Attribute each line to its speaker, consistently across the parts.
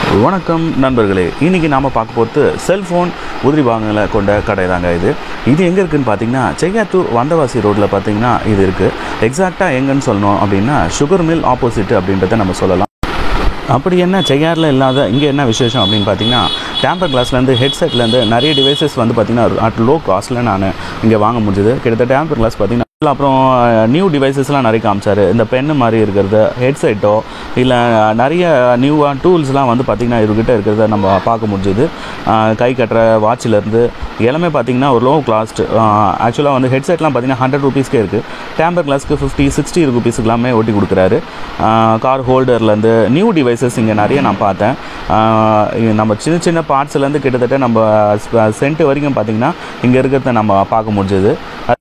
Speaker 1: வணக்கம் நண்பர்களே, இன்றைக்கி நாம் பார்க்க போகிறது செல்ஃபோன் உதிரி பாகங்களை கொண்ட கடை தாங்க. இது எங்கே இருக்குதுன்னு பார்த்தீங்கன்னா செய்யாத்தூர் வந்தவாசி ரோட்டில் பார்த்தீங்கன்னா இது இருக்குது. எக்ஸாக்டாக எங்கன்னு சொல்லணும் அப்படின்னா சுகர் மில் ஆப்போசிட் அப்படின்றத நம்ம சொல்லலாம். அப்படி என்ன செய்யாரில் இல்லாத இங்கே என்ன விசேஷம் அப்படின்னு பார்த்தீங்கன்னா டேம்பர் கிளாஸ்லேருந்து ஹெட்செட்லேருந்து நிறைய டிவைசஸ் வந்து பார்த்திங்கன்னா அட் லோ காஸ்ட்டில் நான் இங்கே வாங்க முடிஞ்சுது. கிட்டத்தட்ட டேம்பர் கிளாஸ் பார்த்திங்கன்னா அப்புறம் நியூ டிவைசஸ்லாம் நிறைய காமிச்சார். இந்த பென்னு மாதிரி இருக்கிறது, ஹெட்செட்டோ இல்லை நிறைய நியூவாக டூல்ஸ்லாம் வந்து பார்த்திங்கன்னா இவர்கிட்ட இருக்கிறத நம்ம பார்க்க முடிஞ்சுது. கை கட்டுற வாட்சிலேருந்து எல்லாமே பார்த்திங்கன்னா ஒரு லோ காஸ்ட். ஆக்சுவலாக வந்து ஹெட்செட்லாம் பார்த்திங்கன்னா 100 ரூபீஸ்க்கே இருக்குது. டேம்பர் கிளாஸ்க்கு 50-60 ரூபீஸுக்கெல்லாமே ஒட்டி கொடுக்குறாரு. கார் ஹோல்டர்லேருந்து நியூ டிவைசஸ் இங்கே நிறைய நான் பார்த்தேன். நம்ம சின்ன சின்ன பார்ட்ஸ்லேருந்து கிட்டத்தட்ட நம்ம சென்ட் வரைக்கும் பார்த்திங்கன்னா இங்கே இருக்கிறத நம்ம பார்க்க முடிஞ்சது.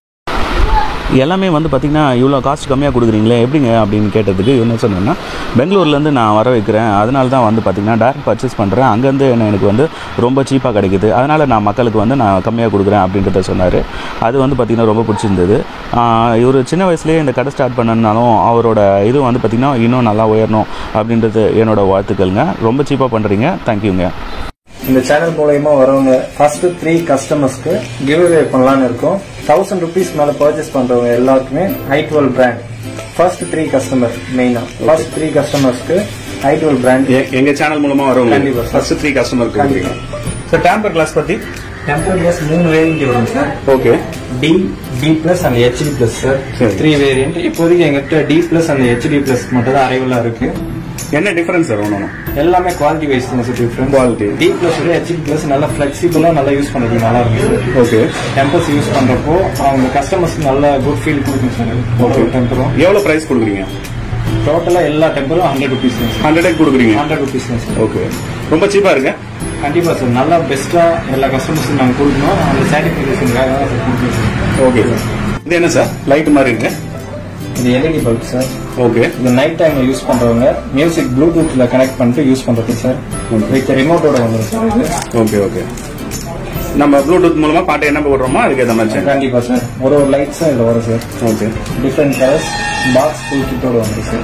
Speaker 1: எல்லாமே வந்து பார்த்திங்கன்னா இவ்வளோ காஸ்ட் கம்மியாக கொடுக்குறீங்களே எப்படிங்க அப்படின்னு கேட்டதுக்கு என்ன சொன்னேன்னா, பெங்களூர்லேருந்து நான் வர வைக்கிறேன், அதனால தான் வந்து பார்த்திங்கன்னா டேரக்ட் பர்ச்சேஸ் பண்ணுறேன், அங்கேருந்து எனக்கு வந்து ரொம்ப சீப்பாக கிடைக்குது, அதனால் நான் மக்களுக்கு வந்து நான் கம்மியாக கொடுக்குறேன் அப்படின்றத சொன்னார். அது வந்து பார்த்திங்கன்னா ரொம்ப பிடிச்சிருந்தது. இவர் சின்ன வயசுலேயே இந்த கடை ஸ்டார்ட் பண்ணனாலும் அவரோட இது வந்து பார்த்திங்கன்னா இன்னும் நல்லா உயரணும் அப்படின்றது என்னோட வாழ்த்துக்கள்ங்க. ரொம்ப சீப்பாக பண்ணுறீங்க, தேங்க்யூங்க.
Speaker 2: இந்த சேனல் மூலமா வரவங்க ஃபர்ஸ்ட் 3 கஸ்டமர்ஸ்க்கு கிவ் அவே பண்ணலாம்னு இருக்கோம். 1000 ரூபீஸ் மேல பர்ச்சேஸ் பண்றவங்க எல்லாருக்குமே i12 பிராண்ட் ஃபர்ஸ்ட் 3 கஸ்டமர் மெயினா ஃபர்ஸ்ட் 3 கஸ்டமர்ஸ்க்கு i12 பிராண்ட்
Speaker 1: எங்க சேனல் மூலமா வரவங்க ஃபர்ஸ்ட் 3 கஸ்டமருக்கு கொடுங்க. சார் டேம்பர் கிளாஸ் பத்தி
Speaker 2: டெம்பர் கிளாஸ் 3 வேரியன்ட் வரும் sir.
Speaker 1: Okay,
Speaker 2: D+ and HD+ sir 3 variant. இப்போதைக்கு எங்கிட்ட D+ and HD+ மட்டும் தான் அரைவலா இருக்கு.
Speaker 1: என்ன டிஃபரன்ஸ் சார்? ஒன்று
Speaker 2: எல்லாமே குவாலிட்டி வைஸ் தான் sir difference.
Speaker 1: Quality
Speaker 2: D+ HD+ நல்லா ஃபிளெக்சிபிளா நல்லா யூஸ் பண்ணிக்க நல்லா இருக்கும் சார்.
Speaker 1: ஓகே,
Speaker 2: டெம்பர்ஸ் யூஸ் பண்றப்போ அவங்க கஸ்டமர்ஸ்க்கு நல்ல குட் ஃபீல் கொடுக்கும் சார். ஓகே, டெம்பரும்
Speaker 1: எவ்வளோ பிரைஸ் கொடுக்குறீங்க?
Speaker 2: டோட்டலா எல்லா டெம்பரும் 100 ரூபீஸ் தான் சார்.
Speaker 1: 100 கொடுக்குறீங்க?
Speaker 2: 100 ரூபீஸ் தான் சார்.
Speaker 1: ஓகே, ரொம்ப சீப்பா இருக்கு.
Speaker 2: கண்டிப்பா சார், நல்லா பெஸ்டா எல்லா கஸ்டமர்ஸும் நாங்கள் கொடுக்கணும். அந்த சாட்டிஸ்ஃபேக்ஷனுக்காக தான் சார் கொடுக்கணும் சார்.
Speaker 1: ஓகே, இது என்ன சார் லைட் மாதிரி இருக்கு?
Speaker 2: இது LED பல்ப் சார்.
Speaker 1: ஓகே,
Speaker 2: இது நைட் டைம்ல யூஸ் பண்றவங்க மியூசிக் ப்ளூடூத்ல கனெக்ட் பண்ணிட்டு யூஸ் பண்றது சார். வித் ரிமோட்டோட வந்துடும் சார் இது.
Speaker 1: ஓகே ஓகே, நம்ம ப்ளூடூத் மூலமா பாட்டு என்ன போடுறோமோ அதுக்கு ஏற்ற மாதிரி.
Speaker 2: கண்டிப்பா சார், ஒரு லைட்ஸும் இதுல வரும் sir.
Speaker 1: Okay,
Speaker 2: different colours box full கிட்டோட வந்துடும் sir.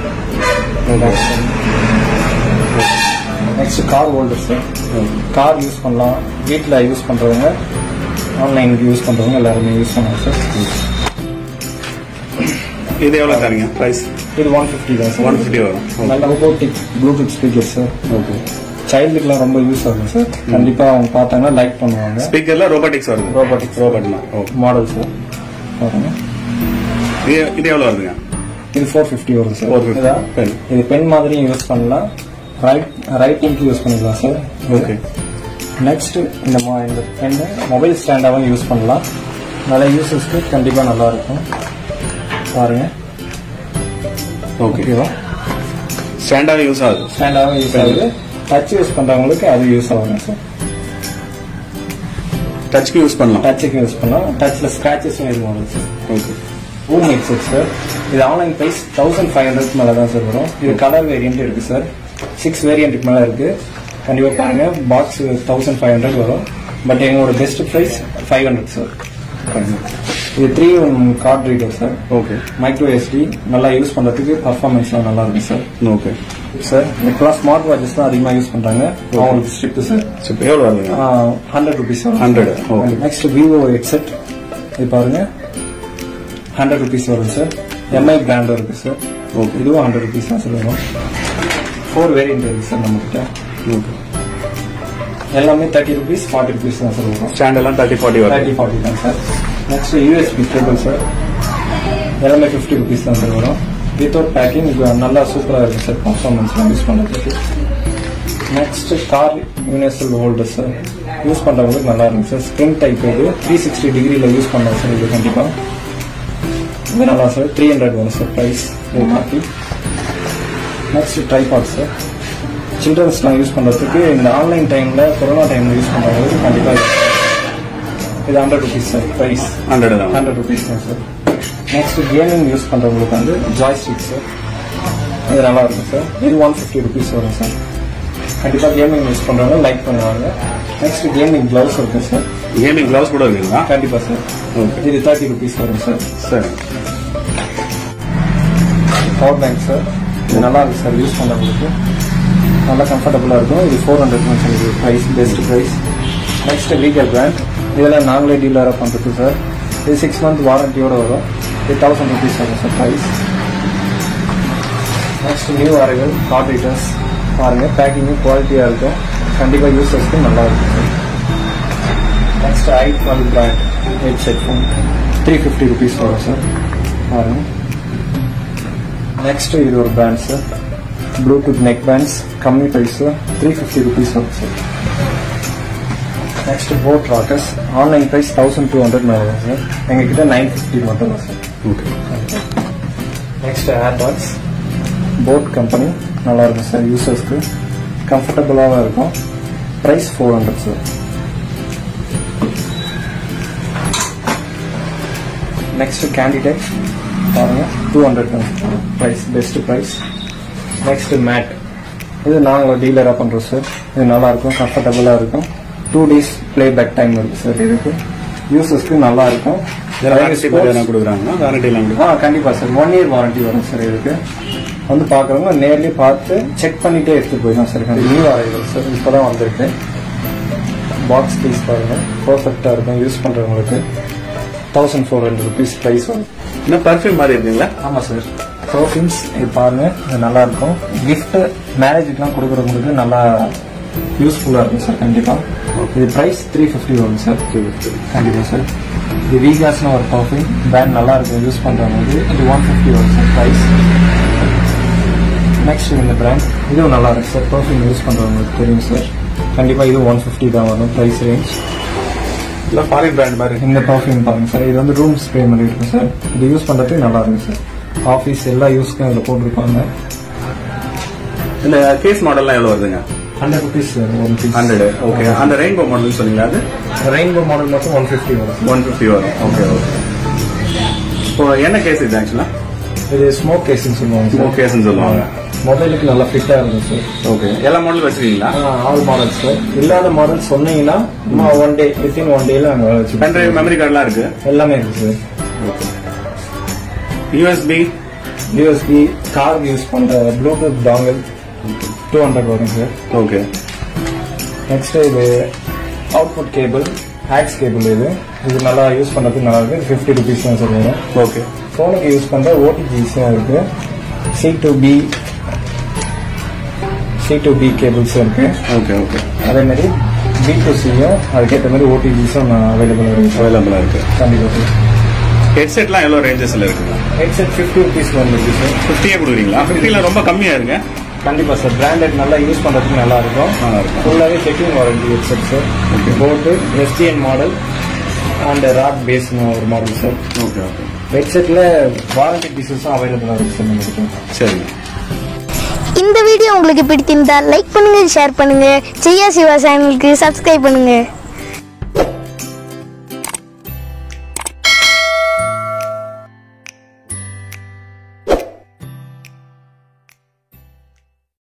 Speaker 2: Next car holder sir. Car use பண்ணலாம், வீட்டில் யூஸ் பண்றவங்க, ஆன்லைனுக்கு யூஸ் பண்றவங்க எல்லாருமே யூஸ் பண்ணலாம் சார்.
Speaker 1: இது எவ்வளோ தரீங்க பிரைஸ்?
Speaker 2: இது 150 தான் சார்.
Speaker 1: 150 வரும்.
Speaker 2: நல்ல robotic bluetooth speaker sir.
Speaker 1: Okay,
Speaker 2: சைல்டுக்குலாம் ரொம்ப யூஸ் ஆகும் சார். கண்டிப்பா அவங்க பார்த்தாங்கன்னா லைக் பண்ணுவாங்க.
Speaker 1: ஸ்பீக்கர்ல ரோபோட்டிக்ஸ் வருது. Robot
Speaker 2: model sir. பாருங்க,
Speaker 1: இது எவ்வளோ வருதுங்க?
Speaker 2: இது 450 வருது சார். இது பென் மாதிரியும் யூஸ் பண்ணலாம், ரைட்டிங்க்கு யூஸ் பண்ணிக்கலாம் சார்.
Speaker 1: ஓகே,
Speaker 2: நெக்ஸ்ட் இந்த பென் மொபைல் ஸ்டாண்டாகவும் யூஸ் பண்ணலாம். நல்ல யூசஸ்க்கு கண்டிப்பா நல்லா இருக்கும். பாருங்க,
Speaker 1: ஓகேவா? ஸ்டாண்டாகவும் யூஸ் ஆகுது.
Speaker 2: ஸ்டாண்டாகவும் யூஸ் ஆகுது. டச் யூஸ் பண்றவங்களுக்கு அது யூஸ் ஆகும் சார்.
Speaker 1: டச்சுக்கு யூஸ் பண்ணலாம்.
Speaker 2: டச்சுக்கு யூஸ் பண்ணலாம். டச்ல ஸ்கிராச்சஸும் எதுவும் வரும் sir.
Speaker 1: Okay,
Speaker 2: room headset sir. இது ஆன்லைன் பிரைஸ் 1500 மேல தான் சார் வரும். இது கலர் வேரியன்ட் இருக்கு சார். 6 வேரியன்ட்டுக்கு மேல இருக்கு. கண்டிப்பா பாருங்க, பாக்ஸ் 1500 வரும். பட் எங்களோட பெஸ்ட் பிரைஸ் 500 சார். இது 3 card reader sir.
Speaker 1: Okay,
Speaker 2: micro SD நல்லா யூஸ் பண்றதுக்கு பர்ஃபார்மன்ஸ்லாம் நல்லா இருக்கும் சார்.
Speaker 1: ஓகே
Speaker 2: சார், இப்பெல்லாம் ஸ்மார்ட் வாட்சஸ் தான் அதிகமாக யூஸ் பண்றாங்க. அவங்களுக்கு ஸ்ட்ரிப் சார்.
Speaker 1: எவ்வளோ வருதுங்க?
Speaker 2: 100 ரூபீஸ்.
Speaker 1: 100.
Speaker 2: Next Vivo headset. இது பாருங்க, 100 ரூபீஸ் வரும் சார். MI பிராண்டும் இருக்கு சார். ஓகே, இதுவும் 100 ரூபீஸ் தான் சார் வரும். 4 வேரியன்ட் இருக்கு சார் நம்ம கிட்ட.
Speaker 1: ஓகே,
Speaker 2: எல்லாமே 30 ரூபீஸ் 40 ரூபீஸ் தான் சார் வரும்.
Speaker 1: ஸ்டாண்ட் எல்லாம் 30-40 வரும்.
Speaker 2: 30-40 தான் sir. Next USB cable sir. எல்லாமே 50 ரூபீஸ் தான் சார் வரும். Without packing. இது நல்லா சூப்பரா இருக்கு சார் பர்ஃபார்மன்ஸ்லாம் யூஸ் பண்றதுக்கு. Next car universal holder sir. Use பண்றவங்களுக்கு நல்லா இருக்கு சார். Spring type. இது 360 டிகிரில யூஸ் பண்ணலாம் சார். இது கண்டிப்பா இது நல்லா சார். 300 வரும் sir price. Next tripod sir. சில்ட்ரன்ஸ்லாம் யூஸ் பண்றதுக்கு இந்த ஆன்லைன் டைம்ல கொரோனா டைம்ல யூஸ் பண்றவங்களுக்கு கண்டிப்பா இது 100 ரூபீஸ் சார் பிரைஸ். 100 ரூபீஸ் தான் சார். நெக்ஸ்ட் கேமிங் யூஸ் பண்றவங்களுக்கு வந்து ஜாய்ஸ்டிக் சார். இது நல்லா இருக்கும் சார். இது 150 ரூபீஸ் வரும் சார். கண்டிப்பா கேமிங் யூஸ் பண்றவங்க லைக் பண்ணுவாங்க. நெக்ஸ்ட் கேமிங் கிளவுஸ் இருக்கு சார்.
Speaker 1: கேமிங் கிளவுஸ் கூட இருக்குங்களா?
Speaker 2: கண்டிப்பா சார். இது 30 ரூபீஸ் வரும் சார்.
Speaker 1: சரி,
Speaker 2: பவர் பேங்க் சார். இது நல்லா இருக்கு சார் யூஸ் பண்றவங்களுக்கு. நல்லா கம்ஃபர்டபுளாக இருக்கும். இது 400 இது ப்ரைஸ், பெஸ்ட் ப்ரைஸ். நெக்ஸ்ட் வீகர் பிராண்ட், இதெல்லாம் நாங்களே டீலராக பண்ணுறது சார். இது 6 month வாரண்டியோடு வரும். இது 1000 rupees வரும் sir price. Next new arrival hot heaters பாருங்கள், பேக்கிங்கும் குவாலிட்டியாக இருக்கும், கண்டிப்பாக யூசர்ஸ்க்கு நல்லா இருக்கும் sir. Next i12 brand headset phone 350 rupees வரும் சார் பாருங்கள். நெக்ஸ்ட் இது ஒரு brand sir, bluetooth neck bands கம்மி ப்ரைஸில் 350 rupees வரும் sir. Next boAt Rockerz online price 1200 வரும் சார், எங்ககிட்ட 950 மட்டும் தான் sir.
Speaker 1: Okay.
Speaker 2: Next AirPods boAt company, நல்லாயிருக்கும் சார், யூசர்ஸ்க்கு கம்ஃபர்டபுளாக இருக்கும், ப்ரைஸ் 400 சார். நெக்ஸ்ட் கேண்டிடேட் பாருங்கள் 200 price, best price. Next mat, இது நாங்கள் டீலராக பண்ணுறோம் சார். இது நல்லாயிருக்கும், கம்ஃபர்டபுளாக இருக்கும், 2 days ப்ளே பேக் டைம் இருக்குது சார். இதுக்கு யூசர்ஸ்க்கு நல்லா இருக்கும்.
Speaker 1: கொடுக்குறாங்க
Speaker 2: கண்டிப்பாக சார், 1 year வாரண்டி வரும் சார். இதுக்கு வந்து பார்க்குறவங்க நேர்லேயே பார்த்து செக் பண்ணிகிட்டே எடுத்துகிட்டு போயிடலாம் சார். நியூ அரைவல் சார், இப்போ தான் வந்திருக்கு. பாக்ஸ் பீஸ் பாருங்கள், பர்ஃபெக்டாக இருக்கும், யூஸ் பண்ணுறவங்களுக்கு 1400 rupees ப்ரைஸ் வரும்.
Speaker 1: இன்னும் பர்ஃப்யூம் மாதிரி இருக்குங்களா?
Speaker 2: ஆமாம் சார், பர்ஃப்யூம்ஸ் இது பாருங்கள், இது நல்லாயிருக்கும். கிஃப்ட்டு மேரேஜுக்கெலாம் கொடுக்குறவங்களுக்கு நல்லா யூஸ்ஃபுல்லாக இருக்கும் சார். கண்டிப்பாக இது ப்ரைஸ் 350 வரும் சார். கண்டிப்பாக சார். இது வீகாஸ்னு ஒரு பர்ஃப்யூம் பிராண்ட், நல்லாயிருக்கும், யூஸ் பண்ணுறவங்களுக்கு. இது 150 வரும் சார் ப்ரைஸ். நெக்ஸ்ட் இந்த பிராண்ட், இதுவும் நல்லா இருக்கு சார், பர்ஃப்யூம் யூஸ் பண்ணுறவங்களுக்கு தெரியும் சார். கண்டிப்பாக இது 150 தான் வரும் ப்ரைஸ் ரேஞ்ச்.
Speaker 1: இல்லை ஃபாரின் பிராண்ட் மாதிரி.
Speaker 2: இந்த பர்ஃப்யூம் பாருங்கள் சார், இது வந்து ரூம் ஸ்ப்ரே மாதிரி இருக்கும் சார். இது யூஸ் பண்ணுறதுக்கு நல்லா இருக்கும் சார். ஆஃபீஸ் எல்லா யூஸ்க்கும் இதில் போட்டிருப்பாங்க.
Speaker 1: இந்த கேஸ் மாடல்லாம் எவ்வளோ வருதுங்க?
Speaker 2: 100 rupees சார்,
Speaker 1: 100. ஓகே. அந்த ரெயின்போ மாடல் சொன்னீங்களா? அது
Speaker 2: ரெயின்போ மாடல் மட்டும் 150 வரும்.
Speaker 1: 150 வரும். Okay okay. இப்போ என்ன கேஸ் இது ஆக்சுவலாக? இது
Speaker 2: ஸ்மோக் கேஸ்ன்னு சொல்லுவாங்க.
Speaker 1: ஸ்மோக் கேஸ்ன்னு சொல்லுவாங்க.
Speaker 2: மொபைலுக்கு நல்லா ஃபிட்டாக இருக்கும் சார்.
Speaker 1: ஓகே. எல்லா மாடலும் வச்சுருக்கீங்களா?
Speaker 2: All models sir. இல்லாத மாடல் சொன்னீங்கன்னா வித்தின் ஒன் டேல நாங்கள் வச்சு.
Speaker 1: பென்ட்ரைவ் மெமரி கார்டெலாம் இருக்கு,
Speaker 2: எல்லாமே இருக்கு sir.
Speaker 1: Okay. USB
Speaker 2: car use பண்ணுற ப்ளூடூத் டாங்கல் 200 வரும் சார்.
Speaker 1: ஓகே.
Speaker 2: நெக்ஸ்ட் இது அவுட்புட் கேபிள், ஹேக்ஸ் கேபிள். இது நல்லா யூஸ் பண்ணுறதுக்கு நல்லா இருக்கு. 50 rupees தான் சார் வரும்.
Speaker 1: ஓகே.
Speaker 2: ஃபோனுக்கு யூஸ் பண்ணுற ஓடிஜிஸும் இருக்கு. C2B கேபிள்ஸும் இருக்கு.
Speaker 1: Okay okay.
Speaker 2: அதே மாதிரி B2Cயும் அதுக்கேற்ற மாதிரி ஓடிஜிஸும் அவைலபிளாக இருக்கு. கண்டிப்பாக சார்.
Speaker 1: ஹெட்செட்லாம் எவ்வளோ ரேஞ்சஸில் இருக்குங்க?
Speaker 2: ஹெட்செட் 50 rupees வந்துருக்கு சார்.
Speaker 1: 50 கொடுக்குறீங்களா? 50ல ரொம்ப கம்மியாக இருங்க.
Speaker 2: கண்டிப்பாக சார், பிராண்டட் நல்லா யூஸ் பண்ணுறதுக்கு நல்லா இருக்கும். ஃபுல்லாகவே செக்கிங் வாரண்டி ஹெட்செட் சார். போட்டு STN மாடல் அண்ட் ராட் பேஸ்னு ஒரு மாடல் சார்.
Speaker 1: Okay okay.
Speaker 2: ஹெட்செட்டில் வாரண்டி பீசஸும் அவைலபிளாக இருக்கு சார் நம்மகிட்ட.
Speaker 1: சரி.
Speaker 3: இந்த வீடியோ உங்களுக்கு பிடித்திருந்தால் லைக் பண்ணுங்க, ஷேர் பண்ணுங்க, ஜெயா சிவா சேனலுக்கு சப்ஸ்கிரைப் பண்ணுங்க.